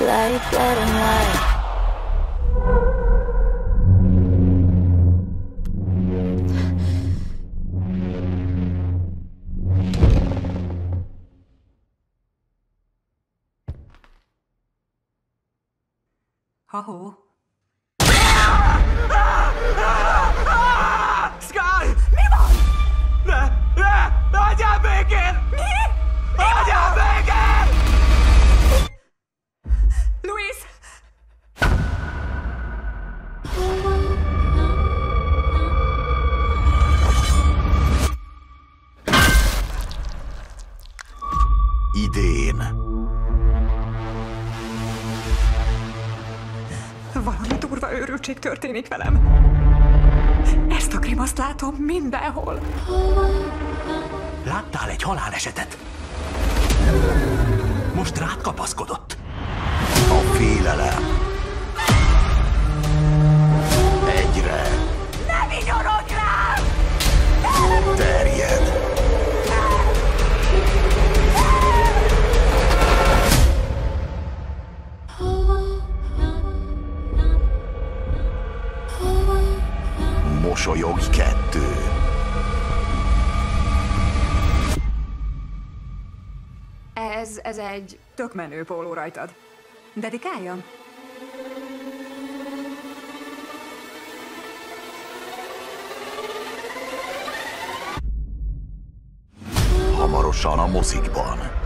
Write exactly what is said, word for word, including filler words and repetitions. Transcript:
light, black and white. Ha-ho. Sky! Mi van? Ne! Ne! Hagyjál békén! Mi? Mi Hagyjál van? békén! Louis! Idén. Valami durva őrültség történik velem. Ezt a grimaszt látom mindenhol. Láttál egy halálesetet? Most rád kapaszkodott. A félelem egyre Ne vigyorodj rám! terjed. Mosolyogj kettő. Ez, ez egy tök menő póló rajtad. Dedikáljam? Hamarosan a mozikban.